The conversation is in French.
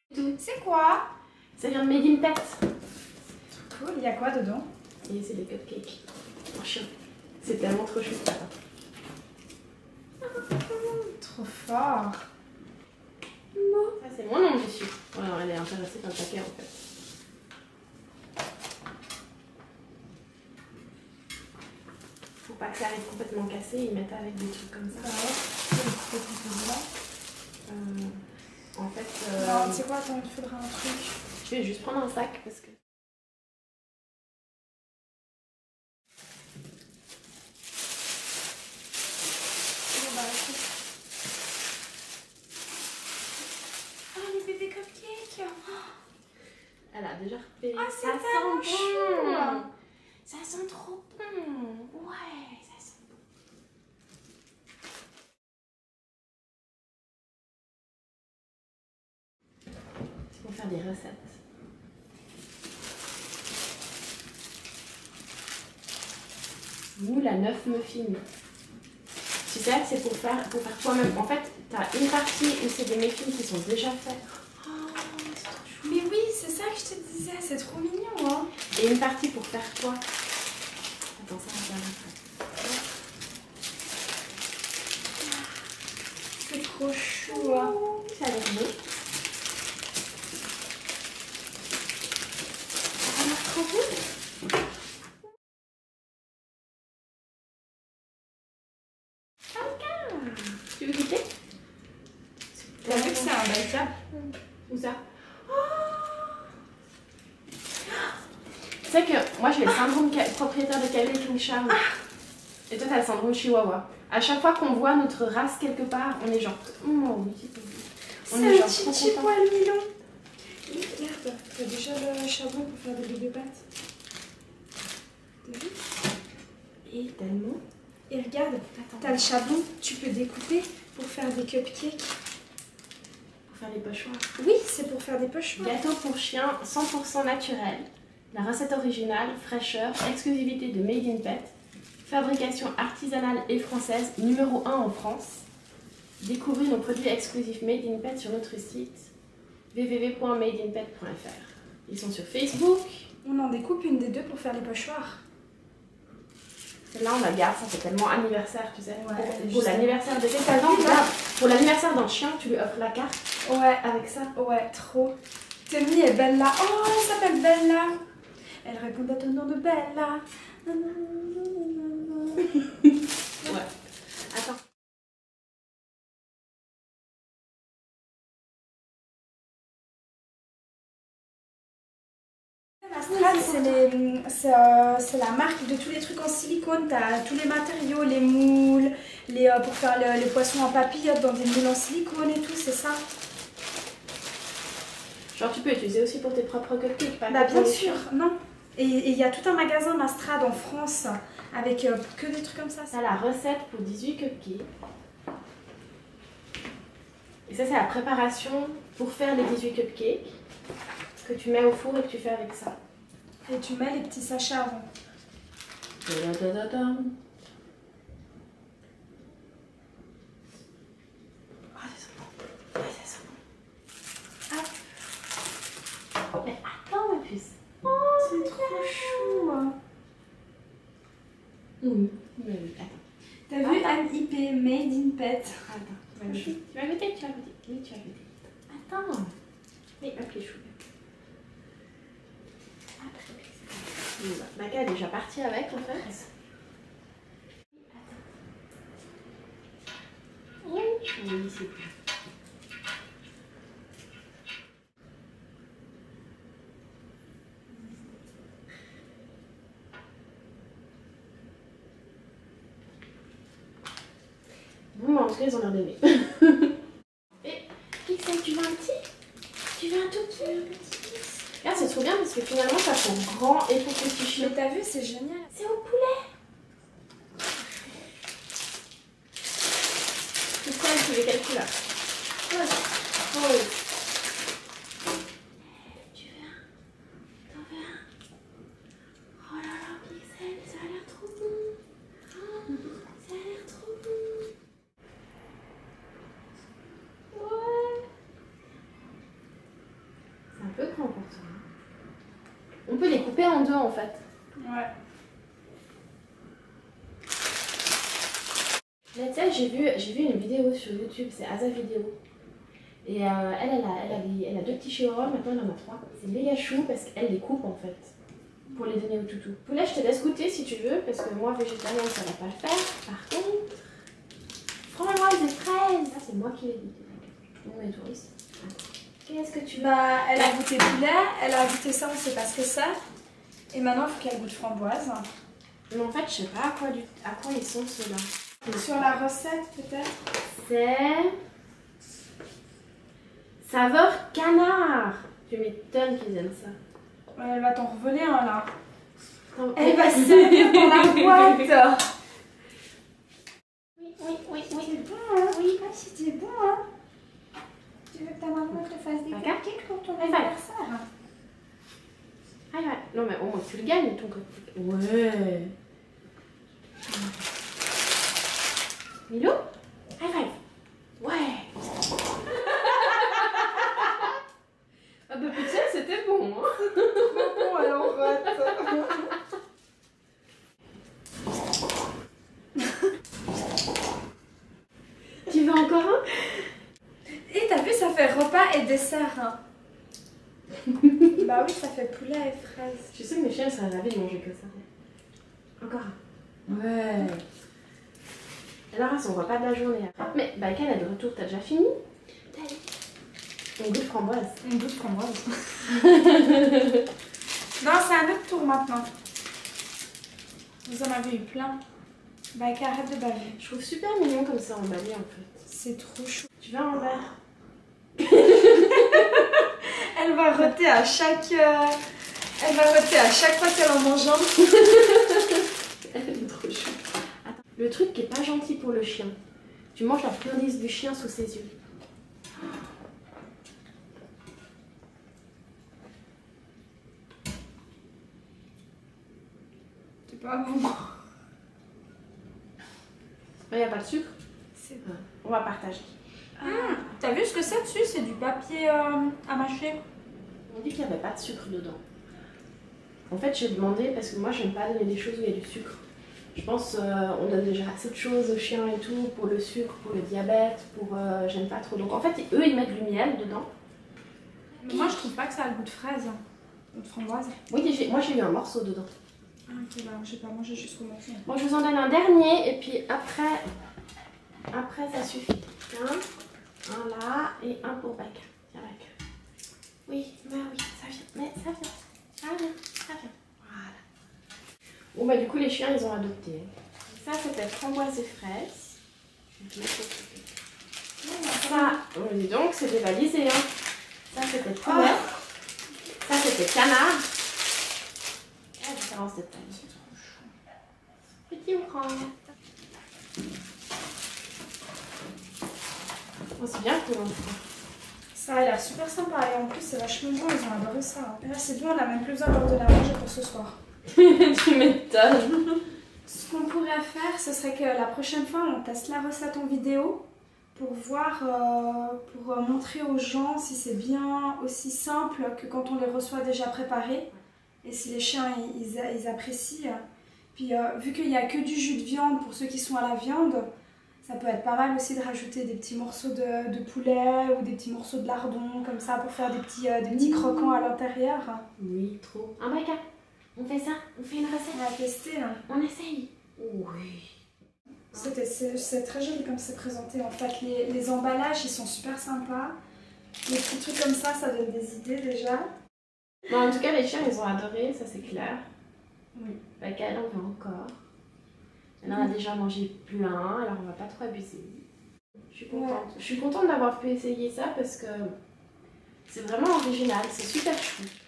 C'est quoi? Ça vient de Made in Pet. Cool, il y a quoi dedans? Et c'est des cupcakes. En chien. C'est tellement trop chou. Trop fort. Ça c'est mon nom dessus. Ouais, elle est intéressée par le paquet en fait. Faut pas que ça arrive complètement cassé, ils mettent avec des trucs comme ça. Ah ouais. En fait... Non, tu sais quoi, attends, il faudra un truc. Je vais juste prendre un sac parce que... Ah, les bébés cupcakes. Elle a déjà repéré. Ah, c'est tellement chou. Ça sent trop bon. Ouais, ça sent bon. C'est pour faire des recettes. Moule à 9 muffins. Tu sais, c'est pour faire toi-même. En fait, tu as une partie où c'est des muffins qui sont déjà faits. Oh, c'est trop chou. Mais oui, c'est ça que je te disais, c'est trop mignon, hein. Et une partie pour faire toi. Attends, ça va faire après. C'est trop chou, hein. Ça a l'air bon. Ça a l'air trop bon. Tu veux goûter? T'as vu que c'est un baïta? Où ça? Tu sais que moi j'ai le syndrome propriétaire de Calais King Charles. Et toi t'as le syndrome Chihuahua. À chaque fois qu'on voit notre race quelque part, on est genre oh oui, c'est un petit poil mignon. Regarde, t'as déjà le charbon pour faire des bébés pâtes. T'as vu? Et tellement. Et regarde, t'as le charbon, tu peux découper pour faire des cupcakes. Pour faire des pochoirs. Oui, c'est pour faire des pochoirs. Gâteau pour chien 100% naturel. La recette originale, fraîcheur, exclusivité de Made in Pet. Fabrication artisanale et française, numéro 1 en France. Découvrez nos produits exclusifs Made in Pet sur notre site www.madeinpet.fr. Ils sont sur Facebook. On en découpe une des deux pour faire les pochoirs. Celle-là, on la garde, ça fait tellement anniversaire, tu sais. Ouais, pour l'anniversaire de quelqu'un, pour l'anniversaire d'un chien, tu lui offres la carte. Ouais, avec ça. Ouais, trop. Temi est Bella. Oh, elle s'appelle Bella. Elle répond à ton nom de Bella. Ouais. Attends. Mastrad, c'est la marque de tous les trucs en silicone. T'as tous les matériaux, les moules, pour faire les poissons en papillote dans des moules en silicone et tout, c'est ça. Genre tu peux utiliser aussi pour tes propres cupcakes, pas Bah bien sûr, non. Et il y a tout un magasin Mastrad en France avec que des trucs comme ça. Ça, la recette pour 18 cupcakes. Et ça, c'est la préparation pour faire les 18 cupcakes que tu mets au four et que tu fais avec ça. Et tu mets les petits sachets avant. Mais attends, ma puce. Oh, c'est trop chou. Oui, attends. T'as vu MIP, Made in Pet? Attends, tu vas goûter, tu vas goûter. Oui, tu vas goûter. Attends. Mais hop, les choux. Maca est déjà partie avec en fait. Oui, c'est bon. Bon, en tout cas, ils ont l'air d'aimer. Et Pixel, tu veux un petit? Tu veux un tout petit? Regarde, c'est trop bien parce que finalement, ça fait grand et pour petit chien. Mais t'as vu, c'est génial. C'est au poulet. Pourquoi elle fait les calculs là? Oh. Tu veux un? T'en veux un? Oh là là, Pixel, ça a l'air trop bon. Oh, ça a l'air trop bon. Ouais. coupé en deux en fait. Ouais. Mais tu sais, j'ai vu une vidéo sur YouTube, c'est Asa Vidéo. Et elle a 2 petits chihuahuas, maintenant elle en a 3. C'est méga chou parce qu'elle les coupe en fait. Pour les donner au toutou. Poulet, je te laisse goûter si tu veux, parce que moi, végétarien, ça va pas le faire. Par contre, framboise et fraises. Ah, c'est moi qui l'ai goûté. On est touristes. Qu'est-ce que tu veux? Bah, elle a goûté poulet, elle a goûté ça, on sait pas ce que c'est. Et maintenant, il faut qu'elle goûte framboise. Mais en fait, je sais pas à quoi ils sont ceux-là. Sur la recette, peut-être? C'est saveur canard. Tu m'étonnes qu'ils aiment ça. Ouais, elle va t'en revoler un là. Non, Elle va se servir dans la boîte. Oui. C'est bon, hein? Oui. Ah, c'était bon, hein? Tu veux que ta maman te fasse des Regarde. cupcakes pour ton High five. anniversaire? Ah ouais. Non mais au moins tu le gagnes ton côté. Ouais. Milo? High five. Ouais. Ah bah putain, c'était bon, hein. Trop bon, alors rate. Tu veux encore un? Et t'as vu, ça fait repas et dessert. Hein. Bah oui, ça fait poulet et fraises. Je sais que mes chiens seraient ravis de manger que ça. Encore un. Ouais. Alors, on voit pas de la journée. Mais Baïkal est de retour, t'as déjà fini? Une goutte framboise. Une goutte framboise. Non, c'est un autre tour maintenant. Vous en avez eu plein. Bah, arrête de baver. Je trouve super mignon comme ça emballé en fait. C'est trop chou. Tu veux un verre? Elle va roter à chaque... Elle va roter à chaque fois qu'elle en mange un. Elle est trop chou. Attends. Le truc qui est pas gentil pour le chien. Tu manges la friandise du chien sous ses yeux. C'est pas bon. Il n'y a pas de sucre. C'est On va partager. T'as vu ce que c'est dessus? C'est du papier à mâcher. On dit qu'il n'y avait pas de sucre dedans. En fait, j'ai demandé parce que moi, j'aime pas donner des choses où il y a du sucre. Je pense on donne déjà assez de choses aux chiens et tout, pour le sucre, pour le diabète, pour... j'aime pas trop. Donc en fait, eux, ils mettent du miel dedans. Mais moi, je trouve pas que ça a le goût de fraise. Ou de framboise. Oui, moi, j'ai eu un morceau dedans. Ah, ok, bah, j'ai pas mangé jusqu'au morceau. Bon, je vous en donne un dernier et puis après ça suffit. Un là et un pour Baïkal. Tiens, Baïkal. Oui, bah oui, ça vient. Mais ça vient. Ça vient. Voilà. Bon, bah du coup, les chiens, ils ont adopté. Ça, c'était framboise et fraises. Je vais te mettre au côté. Ça, oh, dis donc, c'est dévalisé, hein. Ça, c'était poulet. Ça, c'était canard. La différence de taille. C'est trop chaud. Petit ou grand? Oh, c'est bien pour l'enfant. Ça a l'air super sympa et en plus c'est vachement bon, ils ont adoré ça. Et là c'est bon, on a même plus besoin de la manger pour ce soir. Tu m'étonnes. Ce qu'on pourrait faire, ce serait que la prochaine fois on teste la recette en vidéo pour voir, pour montrer aux gens si c'est bien aussi simple que quand on les reçoit déjà préparés et si les chiens ils apprécient. Puis vu qu'il n'y a que du jus de viande pour ceux qui sont à la viande, ça peut être pas mal aussi de rajouter des petits morceaux de poulet ou des petits morceaux de lardon comme ça pour faire des petits croquants à l'intérieur. Oui, trop. Un Baïkal, on fait ça, on fait une recette. On va tester. Hein. On essaye. Oui. C'est très joli comme c'est présenté en fait. Les emballages ils sont super sympas. Les petits trucs comme ça donne des idées déjà. Bon, en tout cas, les chiens ils ont adoré, ça c'est clair. Oui. Baïkal, on veut encore. On en a déjà mangé plein, alors on va pas trop abuser. Je suis contente. Ouais. Je suis contente d'avoir pu essayer ça parce que c'est vraiment original, c'est super chou.